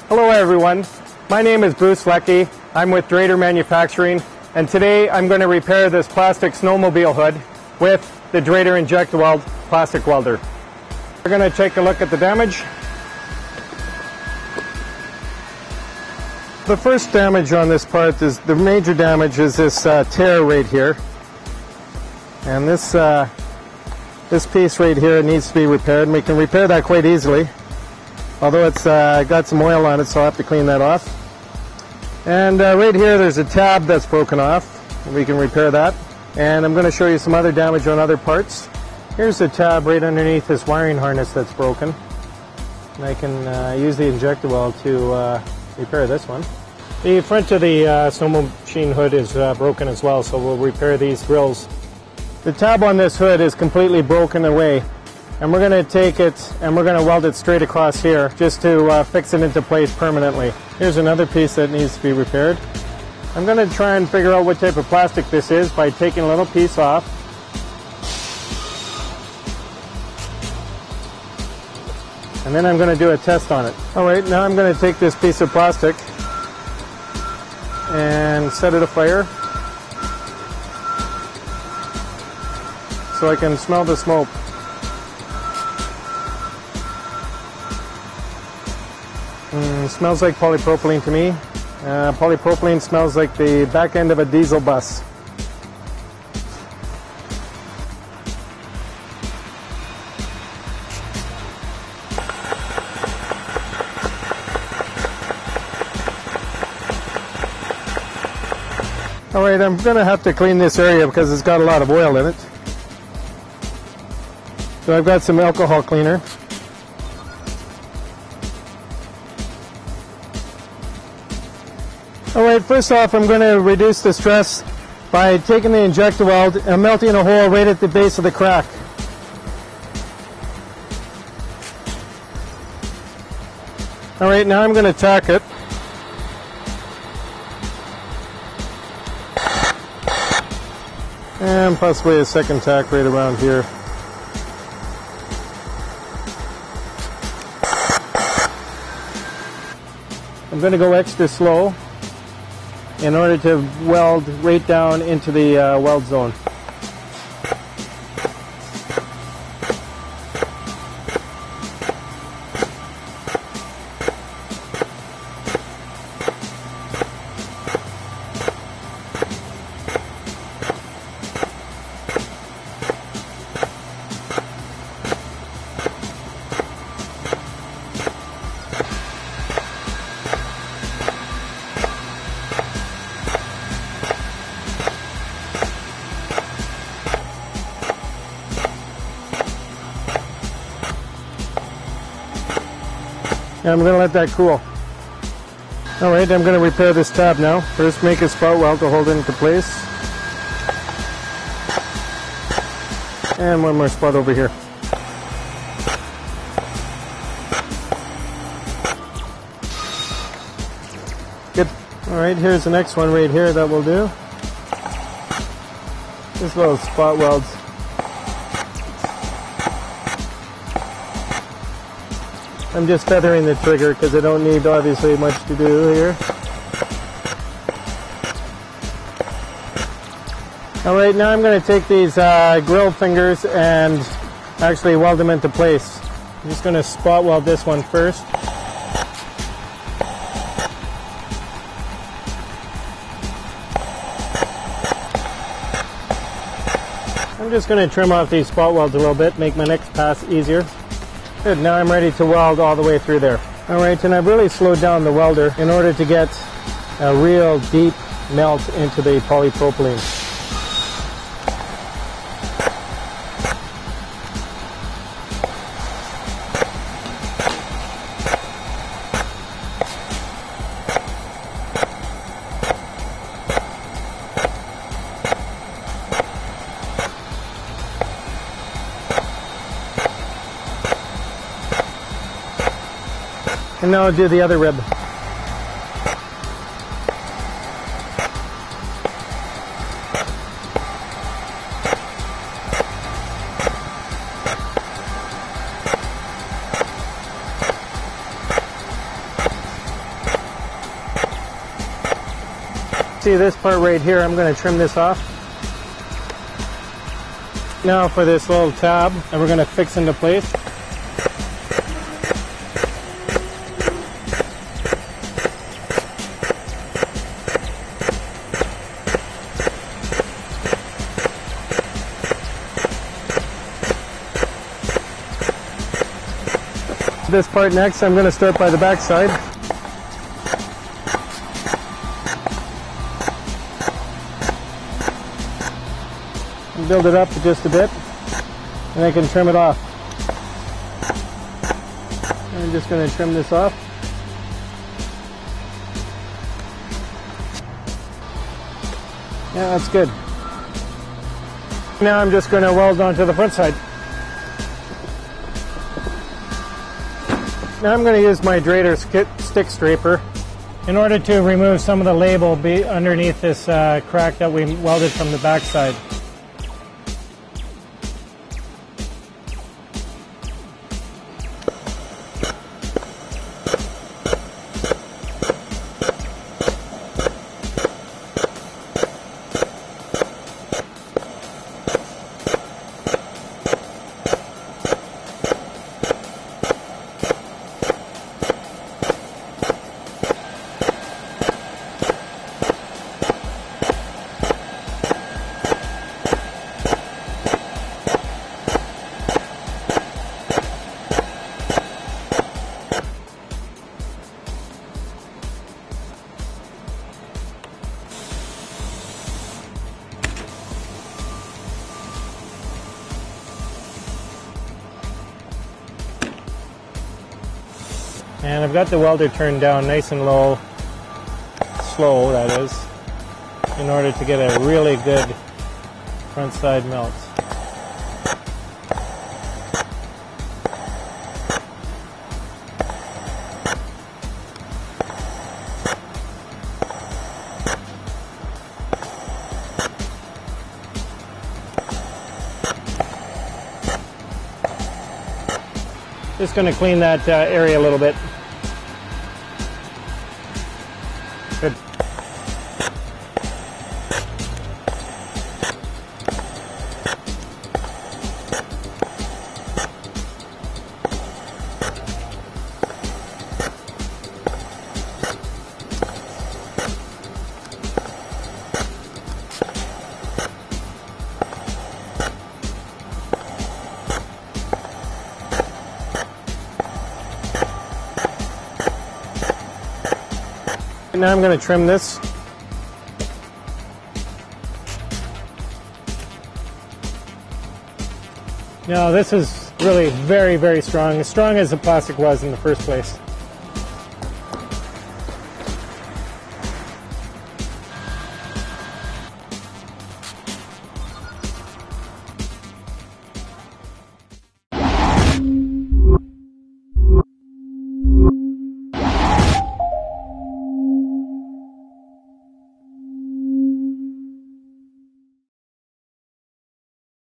Hello everyone, my name is Bruce Leckie. I'm with Drader Manufacturing, and today I'm going to repair this plastic snowmobile hood with the Drader Inject-Weld plastic welder. We're going to take a look at the damage. The first damage on this part is, the major damage is this tear right here. And this piece right here needs to be repaired, and we can repair that quite easily. Although it's got some oil on it, so I'll have to clean that off. And right here there's a tab that's broken off. We can repair that. And I'm going to show you some other damage on other parts. Here's the tab right underneath this wiring harness that's broken. And I can use the Inject-Weld to repair this one. The front of the snow machine hood is broken as well, so we'll repair these grills. The tab on this hood is completely broken away, and we're going to take it and we're going to weld it straight across here just to fix it into place permanently. Here's another piece that needs to be repaired. I'm going to try and figure out what type of plastic this is by taking a little piece off. And then I'm going to do a test on it. Alright, now I'm going to take this piece of plastic and set it afire so I can smell the smoke. Smells like polypropylene to me. Polypropylene smells like the back end of a diesel bus. Alright, I'm going to have to clean this area because it's got a lot of oil in it. So I've got some alcohol cleaner. Alright, first off I'm going to reduce the stress by taking the Inject-Weld and melting a hole right at the base of the crack. Alright, now I'm going to tack it. And possibly a second tack right around here. I'm going to go extra slow in order to weld right down into the weld zone. And I'm going to let that cool. Alright, I'm going to repair this tab now. First make a spot weld to hold it into place. And one more spot over here. Good. Alright, here's the next one right here that will do. This little spot welds. I'm just feathering the trigger because I don't need obviously much to do here. Alright, now I'm going to take these grill fingers and actually weld them into place. I'm just going to spot weld this one first. I'm just going to trim off these spot welds a little bit, make my next pass easier. Good, now I'm ready to weld all the way through there. Alright, and I've really slowed down the welder in order to get a real deep melt into the polypropylene. And now I'll do the other rib. see this part right here, I'm going to trim this off. Now for this little tab that we're going to fix into place. This part next, I'm going to start by the back side. Build it up just a bit, and I can trim it off. I'm just going to trim this off. Yeah, that's good. Now I'm just going to weld onto the front side. Now I'm going to use my Drader stick scraper in order to remove some of the label underneath this crack that we welded from the back side. And I've got the welder turned down nice and low, slow that is, in order to get a really good front side melt. Just going to clean that area a little bit. Good. Now I'm going to trim this. Now this is really very, very strong, as strong as the plastic was in the first place.